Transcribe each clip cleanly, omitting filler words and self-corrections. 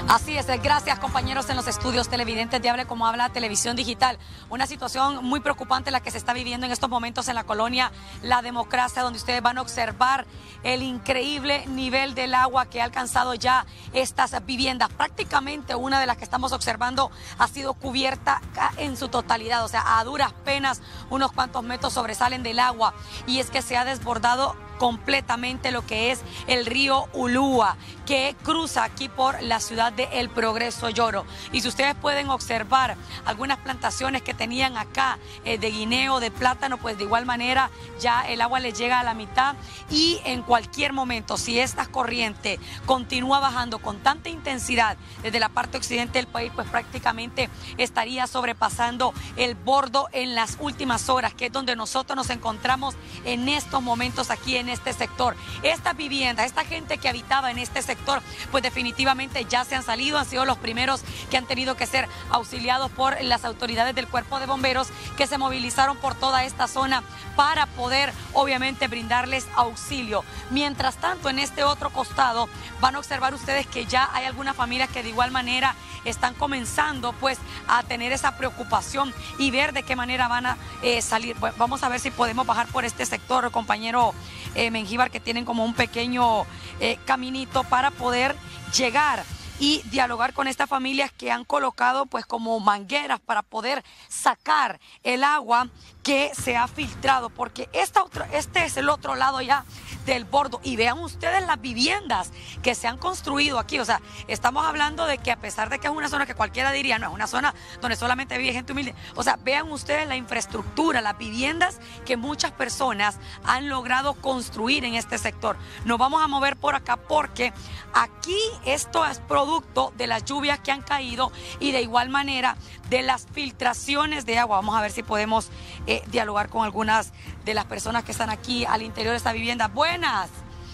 Así es, gracias compañeros en los estudios televidentes de Hable Como Habla Televisión Digital. Una situación muy preocupante la que se está viviendo en estos momentos en la colonia La Democracia, donde ustedes van a observar el increíble nivel del agua que ha alcanzado ya estas viviendas. Prácticamente una de las que estamos observando ha sido cubierta en su totalidad, o sea, a duras penas unos cuantos metros sobresalen del agua, y es que se ha desbordado completamente lo que es el río Ulúa, que cruza aquí por la ciudad de El Progreso Lloro. Y si ustedes pueden observar algunas plantaciones que tenían acá de guineo, de plátano, pues de igual manera ya el agua les llega a la mitad, y en cualquier momento, si esta corriente continúa bajando con tanta intensidad desde la parte occidente del país, pues prácticamente estaría sobrepasando el bordo en las últimas horas, que es donde nosotros nos encontramos en estos momentos aquí en este sector. Estas viviendas, esta gente que habitaba en este sector, pues definitivamente ya se han salido, han sido los primeros que han tenido que ser auxiliados por las autoridades del Cuerpo de Bomberos, que se movilizaron por toda esta zona para poder obviamente brindarles auxilio. Mientras tanto, en este otro costado van a observar ustedes que ya hay algunas familias que de igual manera están comenzando pues a tener esa preocupación y ver de qué manera van a salir. Bueno, vamos a ver si podemos bajar por este sector, compañero Mengíbar, que tienen como un pequeño caminito para poder llegar y dialogar con estas familias que han colocado pues como mangueras para poder sacar el agua que se ha filtrado, porque este es el otro lado ya del bordo. Y vean ustedes las viviendas que se han construido aquí. O sea, estamos hablando de que a pesar de que es una zona que cualquiera diría, no, es una zona donde solamente vive gente humilde. O sea, vean ustedes la infraestructura, las viviendas que muchas personas han logrado construir en este sector. Nos vamos a mover por acá porque aquí esto es producto de las lluvias que han caído y de igual manera de las filtraciones de agua. Vamos a ver si podemos dialogar con algunas de las personas que están aquí al interior de esta vivienda. Buenas,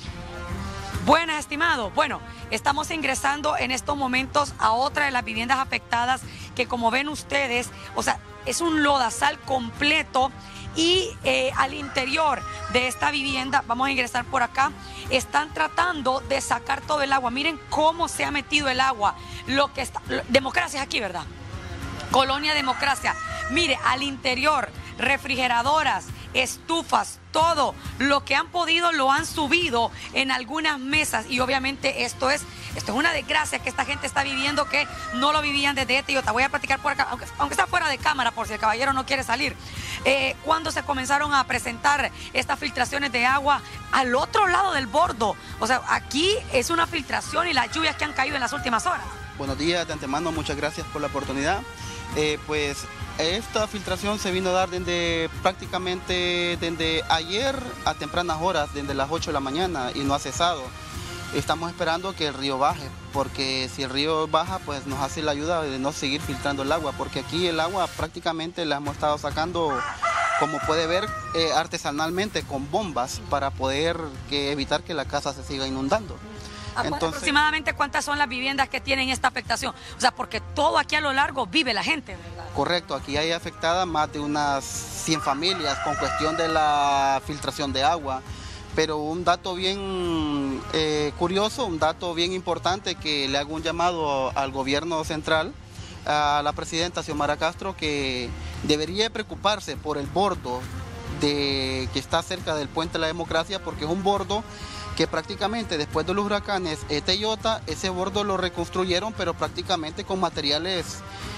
estimado. Bueno, estamos ingresando en estos momentos a otra de las viviendas afectadas, que como ven ustedes, o sea, es un lodazal completo. Y al interior de esta vivienda, vamos a ingresar por acá, están tratando de sacar todo el agua. Miren cómo se ha metido el agua. Democracia es aquí, ¿verdad? Colonia Democracia. Mire, al interior, refrigeradoras, estufas, todo lo que han podido lo han subido en algunas mesas, y obviamente esto es una desgracia que esta gente está viviendo, que no lo vivían desde este. Yo te voy a platicar por acá, aunque está fuera de cámara, por si el caballero no quiere salir. Cuando se comenzaron a presentar estas filtraciones de agua al otro lado del bordo, o sea, aquí es una filtración y las lluvias que han caído en las últimas horas. Buenos días de antemano, muchas gracias por la oportunidad. Pues esta filtración se vino a dar prácticamente desde ayer a tempranas horas, desde las 8 de la mañana, y no ha cesado. Estamos esperando que el río baje, porque si el río baja, pues nos hace la ayuda de no seguir filtrando el agua, porque aquí el agua prácticamente la hemos estado sacando, como puede ver, artesanalmente con bombas para poder evitar que la casa se siga inundando. Entonces, aproximadamente ¿cuántas son las viviendas que tienen esta afectación? O sea, porque todo aquí a lo largo vive la gente, ¿verdad? Correcto, aquí hay afectadas más de unas 100 familias con cuestión de la filtración de agua. Pero un dato bien curioso, un dato bien importante, que le hago un llamado al gobierno central, a la presidenta Xiomara Castro, que debería preocuparse por el bordo que está cerca del Puente de la Democracia, porque es un bordo que prácticamente después de los huracanes Eta y Iota, ese bordo lo reconstruyeron, pero prácticamente con materiales,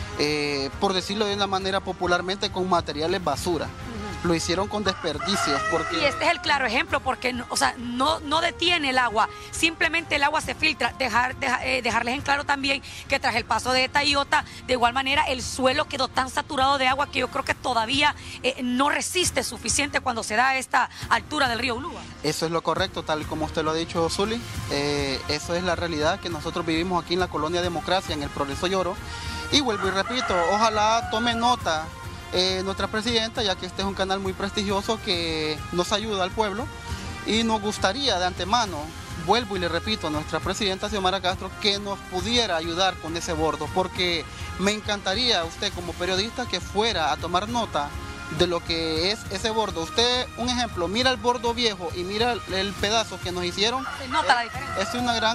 por decirlo de una manera popularmente, con materiales basura. Lo hicieron con desperdicios. Y este es el claro ejemplo, porque o sea, no detiene el agua, simplemente el agua se filtra. Dejarles en claro también que tras el paso de Eta y Iota, de igual manera el suelo quedó tan saturado de agua que yo creo que todavía no resiste suficiente cuando se da a esta altura del río Ulúa. Eso es lo correcto, tal y como usted lo ha dicho, Zuli. Eso es la realidad que nosotros vivimos aquí en la Colonia Democracia, en El Progreso Lloro. Y vuelvo y repito, ojalá tome nota nuestra presidenta, ya que este es un canal muy prestigioso que nos ayuda al pueblo, y nos gustaría de antemano, vuelvo y le repito a nuestra presidenta Xiomara Castro, que nos pudiera ayudar con ese bordo, porque me encantaría usted como periodista que fuera a tomar nota de lo que es ese bordo. Usted, un ejemplo, mira el bordo viejo y mira el pedazo que nos hicieron. Se nota la diferencia. Es una gran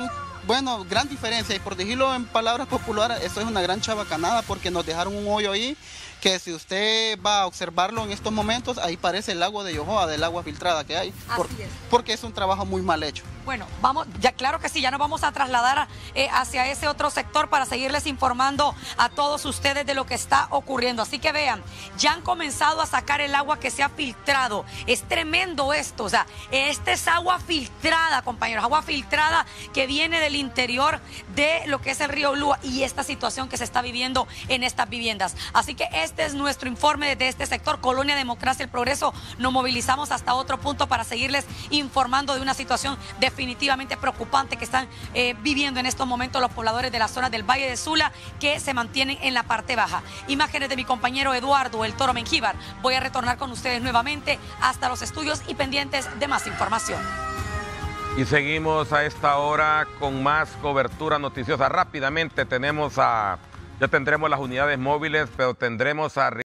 bueno, gran diferencia, y por decirlo en palabras populares, eso es una gran chabacanada porque nos dejaron un hoyo ahí que si usted va a observarlo en estos momentos, ahí parece el lago de Yohoa, del agua filtrada que hay, porque es un trabajo muy mal hecho. Bueno, vamos, ya claro que sí, ya nos vamos a trasladar hacia ese otro sector para seguirles informando a todos ustedes de lo que está ocurriendo. Así que vean, ya han comenzado a sacar el agua que se ha filtrado. Es tremendo esto, o sea, esta es agua filtrada, compañeros, agua filtrada que viene del interior de lo que es el río Lua y esta situación que se está viviendo en estas viviendas. Así que este es nuestro informe desde este sector, Colonia Democracia El Progreso. Nos movilizamos hasta otro punto para seguirles informando de una situación definitivamente preocupante que están viviendo en estos momentos los pobladores de la zona del Valle de Sula, que se mantienen en la parte baja. Imágenes de mi compañero Eduardo El Toro Mengíbar. Voy a retornar con ustedes nuevamente hasta los estudios y pendientes de más información. Y seguimos a esta hora con más cobertura noticiosa. Rápidamente ya tendremos las unidades móviles, pero tendremos a